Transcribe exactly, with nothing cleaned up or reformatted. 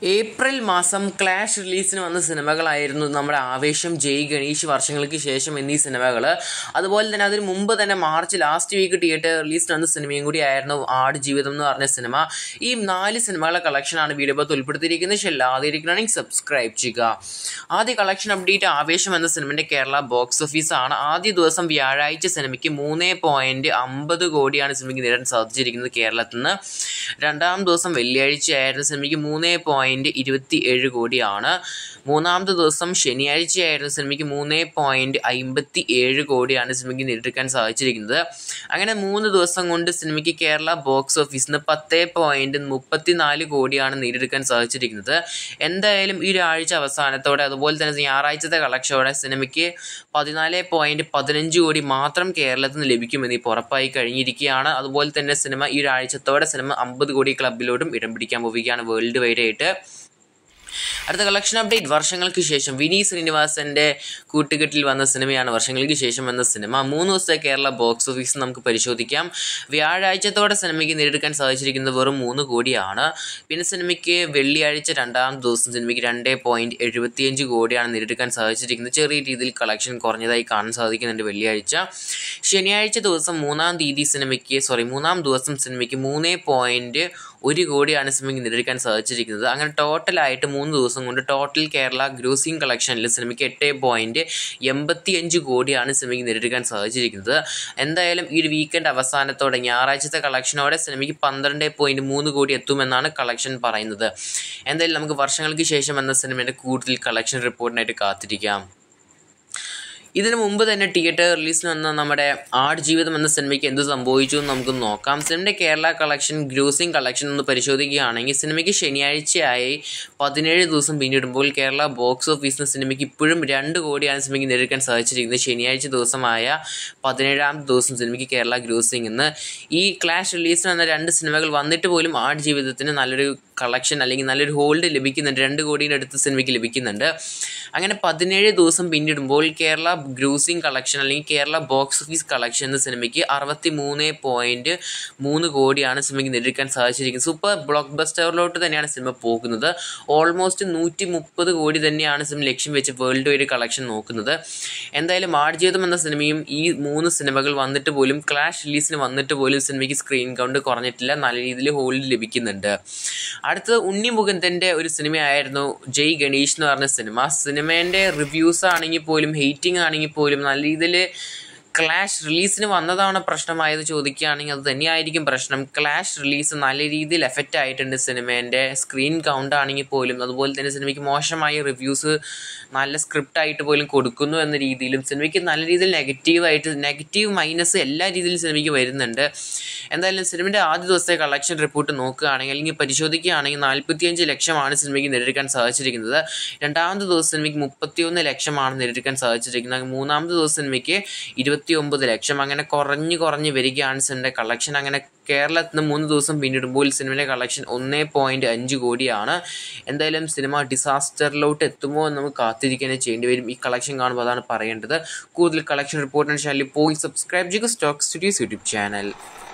April മാസം clash റിലീസിന് വന്ന സിനിമകളായിരുന്നു നമ്മുടെ ആവേശം, ജയ് ഗണേഷ്, വർഷങ്ങൾക്ക് ശേഷം എന്നീ സിനിമകൾ. അതുപോലെ തന്നെ അതിന് മുമ്പ് തന്നെ മാർച്ച് ലാസ്റ്റ് വീക്ക് തിയേറ്റർ റിലീസിന് വന്ന സിനിമയും കൂടി ആയിരുന്നു ആട് ജീവിതം എന്ന് പറഞ്ഞ സിനിമ. ഈ നാല് സിനിമകളുടെ കളക്ഷനാണ് വീഡിയോ പത്ത് ഉൾപ്പെടുത്തിയിരിക്കുന്നത്. പക്ഷേ ആദ്യമായിരിക്കണമെങ്കിൽ സബ്സ്ക്രൈബ് ചെയ്യുക. ആദ്യ കളക്ഷൻ അപ്ഡേറ്റ് ആവേശം എന്ന സിനിമയുടെ കേരള ബോക്സ് ഓഫീസാണ്. ആദ്യ ദിവസം വ്യാഴാഴ്ച സിനിമയ്ക്ക് മൂന്ന് പോയിന്റ് അമ്പത് കോടിയാണ് സിനിമയ്ക്ക് നേടാൻ സാധിച്ചിരിക്കുന്നത് കേരളത്തിൽ നിന്ന്. രണ്ടാം ദിവസം വെള്ളിയാഴ്ചയായിരുന്നു സിനിമയ്ക്ക് മൂന്ന് പോയിന്റ് ഇരുപത്തി ഏഴ് കോടിയാണ്. മൂന്നാമത്തെ ദിവസം ശനിയാഴ്ചയായിരുന്നു സിനിമയ്ക്ക് മൂന്ന് പോയിന്റ് അമ്പത്തി ഏഴ് കോടിയാണ് സിനിമയ്ക്ക് നേടിയെടുക്കാൻ സാധിച്ചിരിക്കുന്നത്. അങ്ങനെ മൂന്ന് ദിവസം കൊണ്ട് സിനിമയ്ക്ക് കേരള ബോക്സ് ഓഫീസിൽ നിന്ന് പത്ത് പോയിന്റ് മുപ്പത്തി നാല് കോടിയാണ് നേടിയെടുക്കാൻ സാധിച്ചിരിക്കുന്നത്. എന്തായാലും ഈ ഒരാഴ്ച അവസാനത്തോടെ അതുപോലെ തന്നെ ഞായറാഴ്ചത്തെ കളക്ഷനോടെ സിനിമയ്ക്ക് പതിനാല് പോയിന്റ് പതിനഞ്ച് കോടി മാത്രം കേരളത്തിൽ നിന്ന് ലഭിക്കുമെന്ന് ഇപ്പോൾ ഉറപ്പായി കഴിഞ്ഞിരിക്കുകയാണ്. അതുപോലെ തന്നെ സിനിമ ഈ ഒരാഴ്ചത്തോടെ സിനിമ അമ്പത് കോടി ക്ലബിലോട്ടും ഇടം പിടിക്കാൻ പോവുകയാണ് വേൾഡ് വൈഡ് ആയിട്ട്. അടുത്ത കളക്ഷൻ അപ്ഡേറ്റ് വർഷങ്ങൾക്ക് ശേഷം വിനീത് ശ്രീനിവാസന്റെ കൂട്ടുകെട്ടിൽ വന്ന സിനിമയാണ് വർഷങ്ങൾക്ക് ശേഷം വന്ന സിനിമ. മൂന്ന് ദിവസത്തെ കേരള ബോക്സ് ഓഫീസ് നമുക്ക് പരിശോധിക്കാം. വ്യാഴാഴ്ചത്തോടെ സിനിമയ്ക്ക് നേടിയെടുക്കാൻ സാധിച്ചിരിക്കുന്നത് വെറും മൂന്ന് കോടിയാണ്. പിന്നെ സിനിമയ്ക്ക് വെള്ളിയാഴ്ച രണ്ടാം ദിവസം സിനിമയ്ക്ക് രണ്ട് പോയിന്റ് എഴുപത്തിയഞ്ച് കോടിയാണ് നേടിയെടുക്കാൻ സാധിച്ചിരിക്കുന്നത്. ചെറിയ രീതിയിൽ കളക്ഷൻ കുറഞ്ഞതായി കാണാൻ സാധിക്കുന്നുണ്ട് വെള്ളിയാഴ്ച. ശനിയാഴ്ച ദിവസം മൂന്നാം തീയതി സിനിമയ്ക്ക് സോറി മൂന്നാം ദിവസം സിനിമയ്ക്ക് മൂന്ന് പോയിന്റ് ഒരു കോടിയാണ് സിനിമയ്ക്ക് നേടിയെടുക്കാൻ സാധിച്ചിരിക്കുന്നത്. അങ്ങനെ ടോട്ടലായിട്ട് മൂന്ന് ദിവസം കൊണ്ട് ടോട്ടൽ കേരള ഗ്രോസിംഗ് കളക്ഷനിൽ സിനിമയ്ക്ക് എട്ട് പോയിന്റ് എൺപത്തി അഞ്ച് കോടിയാണ് സിനിമയ്ക്ക് നേടിയെടുക്കാൻ സാധിച്ചിരിക്കുന്നത്. എന്തായാലും ഈ ഒരു വീക്കെൻഡ് അവസാനത്തോടെ ഞായറാഴ്ചത്തെ കളക്ഷനോടെ സിനിമയ്ക്ക് പന്ത്രണ്ട് പോയിന്റ് മൂന്ന് കോടി എത്തുമെന്നാണ് കളക്ഷൻ പറയുന്നത്. എന്തായാലും നമുക്ക് വർഷങ്ങൾക്ക് ശേഷം എന്ന സിനിമയുടെ കൂടുതൽ കളക്ഷൻ റിപ്പോർട്ടിനായിട്ട് കാത്തിരിക്കാം. ഇതിനു മുമ്പ് തന്നെ തിയേറ്റർ റിലീസിന് വന്ന നമ്മുടെ ആട് ജീവിതം എന്ന സിനിമയ്ക്ക് എന്ത് സംഭവിച്ചു എന്ന് നമുക്ക് നോക്കാം. സിനിമയുടെ കേരള കളക്ഷൻ ഗ്രോസിംഗ് കളക്ഷൻ ഒന്ന് പരിശോധിക്കുകയാണെങ്കിൽ സിനിമയ്ക്ക് ശനിയാഴ്ചയായി പതിനേഴ് ദിവസം പിന്നിടുമ്പോൾ കേരള ബോക്സ് ഓഫീസിന് സിനിമയ്ക്ക് ഇപ്പോഴും രണ്ട് കോടിയാണ് സിനിമയ്ക്ക് നേടിയെടുക്കാൻ സാധിച്ചിരിക്കുന്നത്. ശനിയാഴ്ച ദിവസമായ പതിനേഴാം ദിവസം സിനിമയ്ക്ക് കേരള ഗ്രോസിംഗ് എന്ന് ഈ ക്ലാഷ് റിലീസിന് വന്ന രണ്ട് സിനിമകൾ വന്നിട്ട് പോലും ആട് ജീവിതത്തിന് നല്ലൊരു കളക്ഷൻ അല്ലെങ്കിൽ നല്ലൊരു ഹോൾഡ് ലഭിക്കുന്നുണ്ട്. രണ്ട് കോടിയുടെ അടുത്ത് സിനിമയ്ക്ക് ലഭിക്കുന്നുണ്ട്. അങ്ങനെ പതിനേഴ് ദിവസം പിന്നിടുമ്പോൾ കേരള ഗ്രോസിംഗ് കളക്ഷൻ അല്ലെങ്കിൽ കേരള ബോക്സ് ഓഫീസ് കളക്ഷൻ എന്ന സിനിമയ്ക്ക് അറുപത്തി മൂന്ന് പോയിന്റ് മൂന്ന് കോടിയാണ് സിനിമയ്ക്ക് നേടിയെടുക്കാൻ സാധിച്ചിരിക്കുന്നത്. സൂപ്പർ ബ്ലോക്ക് ബസ്റ്ററിലോട്ട് തന്നെയാണ് സിനിമ പോകുന്നത്. ഓൾമോസ്റ്റ് നൂറ്റി മുപ്പത് കോടി തന്നെയാണ് സിനിമ ലക്ഷ്യം വെച്ച് വേൾഡ് വൈഡ് കളക്ഷൻ നോക്കുന്നത്. എന്തായാലും ആട് ജീവിതം എന്ന സിനിമയും ഈ മൂന്ന് സിനിമകൾ വന്നിട്ട് പോലും ക്ലാഷ് റിലീസിന് വന്നിട്ട് പോലും സിനിമയ്ക്ക് സ്ക്രീൻ കൗണ്ട് കുറഞ്ഞിട്ടില്ല. നല്ല രീതിയിൽ ഹോൾഡ് ലഭിക്കുന്നുണ്ട്. അടുത്തത് ഉണ്ണി മുകുന്ദൻ്റെ ഒരു സിനിമയായിരുന്നു ജയ് ഗണേഷ് എന്ന് പറഞ്ഞ സിനിമ. സിനിമേൻ്റെ റിവ്യൂസ് ആണെങ്കിൽ പോലും ഹെയ്റ്റിംഗ് ആണെങ്കിൽ പോലും നല്ല രീതിയിൽ ക്ലാഷ് റിലീസിന് വന്നതാണ് പ്രശ്നമായത് ചോദിക്കുകയാണെങ്കിൽ അത് തന്നെയായിരിക്കും പ്രശ്നം. ക്ലാഷ് റിലീസ് നല്ല രീതിയിൽ എഫക്റ്റ് ആയിട്ടുണ്ട് സിനിമേൻ്റെ സ്ക്രീൻ കൗണ്ട് ആണെങ്കിൽ പോലും. അതുപോലെ തന്നെ സിനിമയ്ക്ക് മോശമായ റിവ്യൂസ് നല്ല സ്ക്രിപ്റ്റായിട്ട് പോലും കൊടുക്കുന്നു എന്ന രീതിയിലും സിനിമയ്ക്ക് നല്ല രീതിയിൽ നെഗറ്റീവായിട്ട് നെഗറ്റീവ് മൈനസ് എല്ലാ രീതിയിലും സിനിമയ്ക്ക് വരുന്നുണ്ട്. എന്തായാലും സിനിമയുടെ ആദ്യ ദിവസത്തെ കളക്ഷൻ റിപ്പോർട്ട് നോക്കുകയാണെങ്കിൽ അല്ലെങ്കിൽ പരിശോധിക്കുകയാണെങ്കിൽ നാൽപ്പത്തിയഞ്ച് ലക്ഷമാണ് സിനിമയ്ക്ക് നേടിയെടുക്കാൻ സാധിച്ചിരിക്കുന്നത്. രണ്ടാമത്തെ ദിവസം സിനിമയ്ക്ക് മുപ്പത്തിയൊന്ന് ലക്ഷമാണ് നേടിയെടുക്കാൻ സാധിച്ചിരിക്കുന്നത്. മൂന്നാമത്തെ ദിവസം സിനിമയ്ക്ക് ഇരുപത്തി ഒമ്പത് ലക്ഷം. അങ്ങനെ കുറഞ്ഞ് കുറഞ്ഞ് വരികയാണ് സിനിമയുടെ കളക്ഷൻ. അങ്ങനെ കേരളത്തിൽ നിന്ന് മൂന്ന് ദിവസം പിന്നിടുമ്പോൾ സിനിമയുടെ കളക്ഷൻ ഒന്ന് പോയിന്റ് അഞ്ച് കോടിയാണ്. എന്തായാലും സിനിമ ഡിസാസ്റ്ററിലോട്ട് എത്തുമോ എന്ന് നമുക്ക് കാത്തിരിക്കാനേ ചെയ്യേണ്ടി വരും. ഈ കളക്ഷൻ കാണുമ്പോൾ അതാണ് പറയേണ്ടത്. കൂടുതൽ കളക്ഷൻ റിപ്പോർട്ടിന് ചാനലിൽ പോയി സബ്സ്ക്രൈബ് ചെയ്യുക. Stock studios YouTube channel.